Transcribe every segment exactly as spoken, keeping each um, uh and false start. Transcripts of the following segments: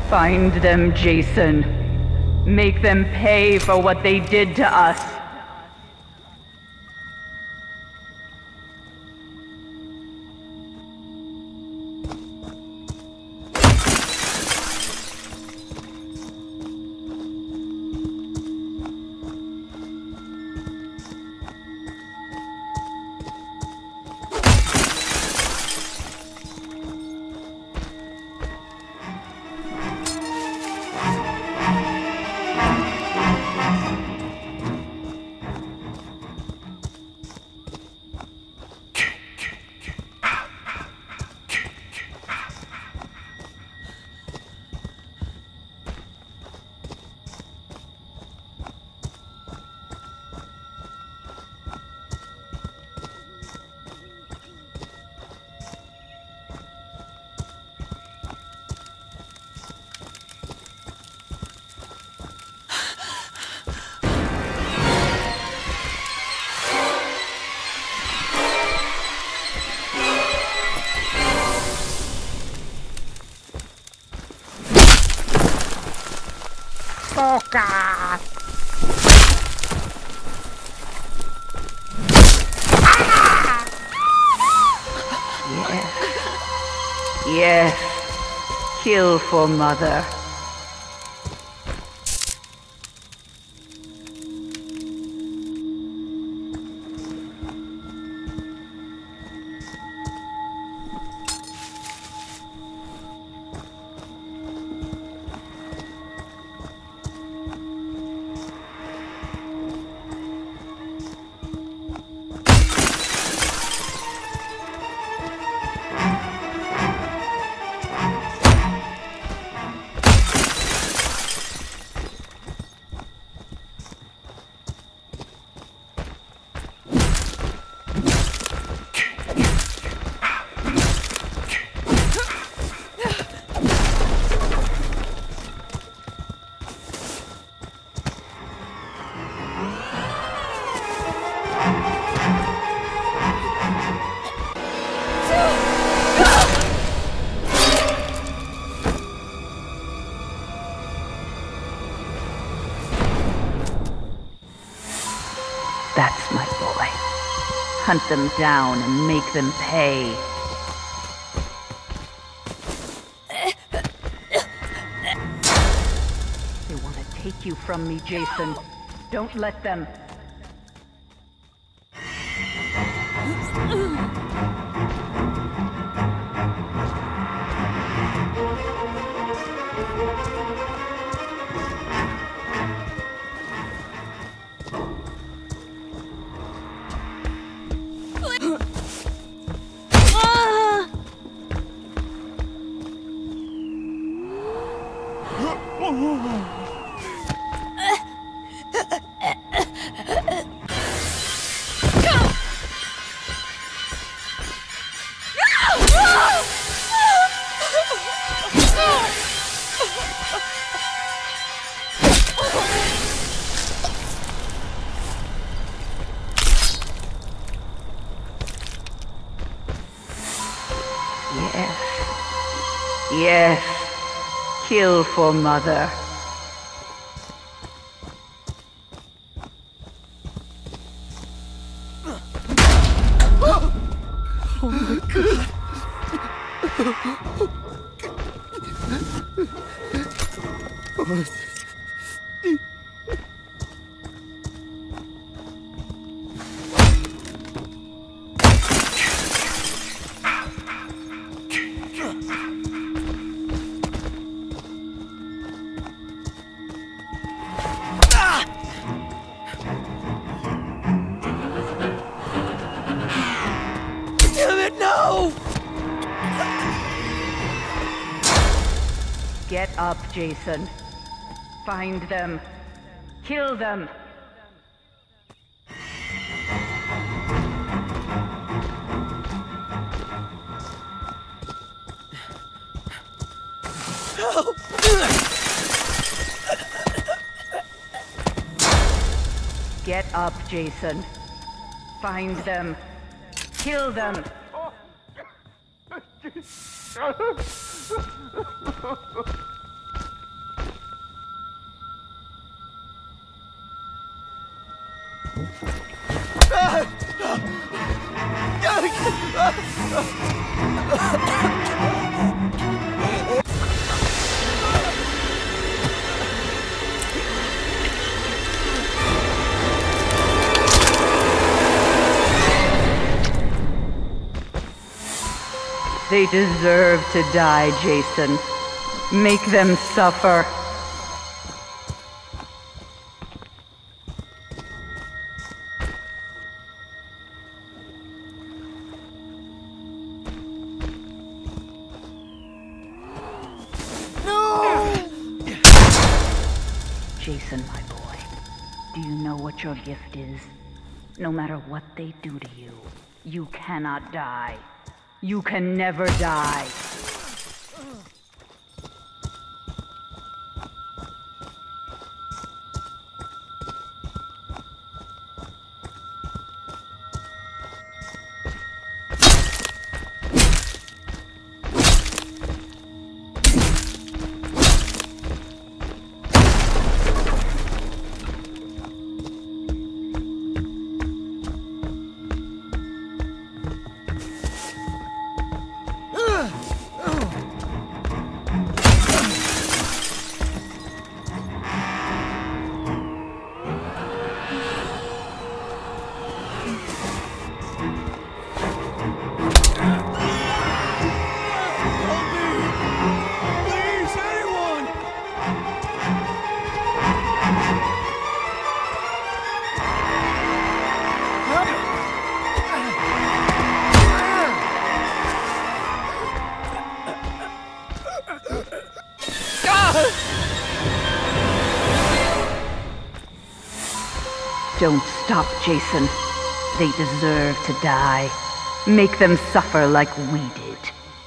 Find them, Jason. Make them pay for what they did to us. Focus! Yes. Yes. Kill for Mother. That's my boy. Hunt them down and make them pay. They want to take you from me, Jason. Don't let them. Yes. Yes. Kill for Mother. Oh my God. Oh. Get up, Jason. Find them. Kill them. Help! Get up, Jason. Find them. Kill them. They deserve to die, Jason. Make them suffer. Jason, my boy, do you know what your gift is? No matter what they do to you, you cannot die. You can never die. Don't stop, Jason. They deserve to die. Make them suffer like we did.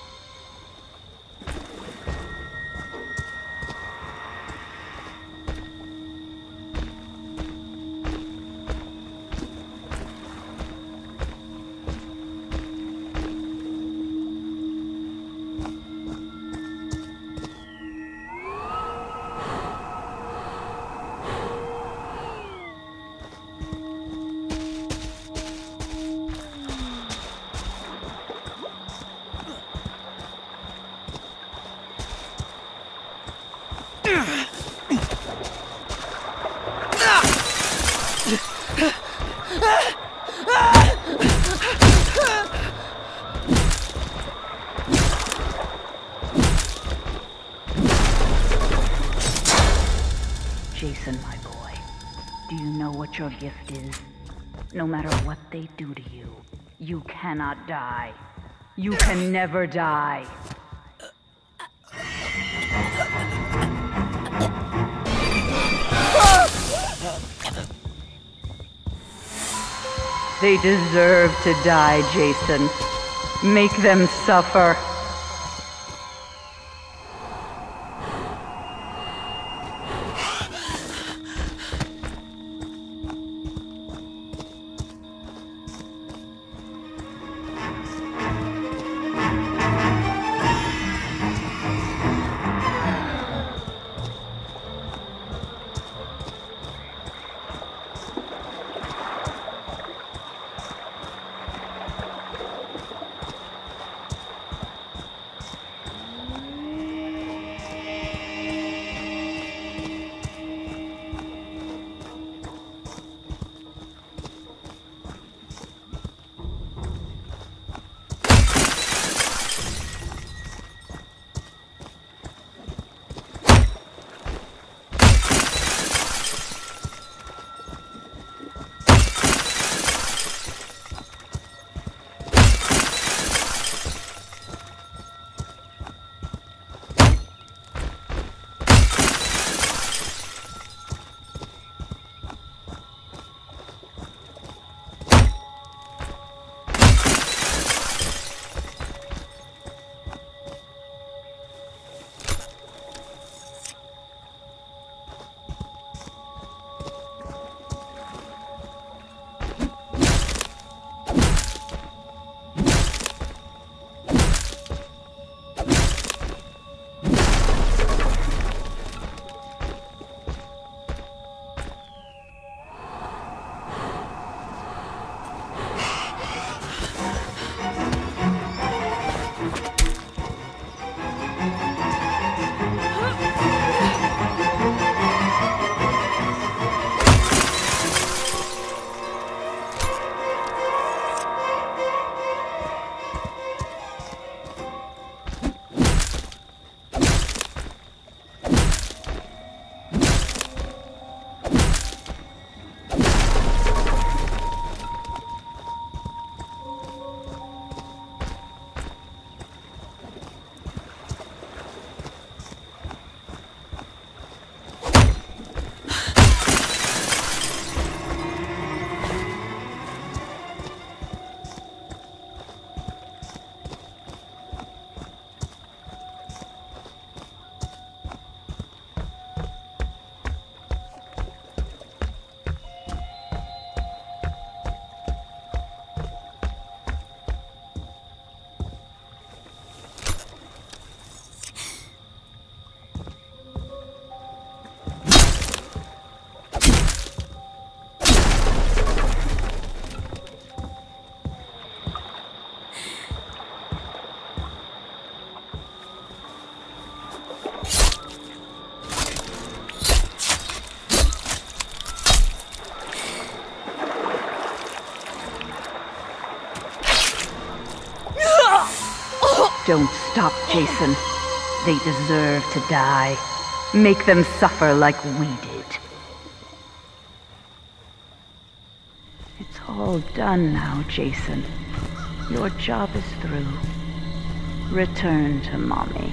Jason, my boy, do you know what your gift is? No matter what they do to you, you cannot die. You can never die. They deserve to die, Jason. Make them suffer. Don't stop, Jason. They deserve to die. Make them suffer like we did. It's all done now, Jason. Your job is through. Return to Mommy.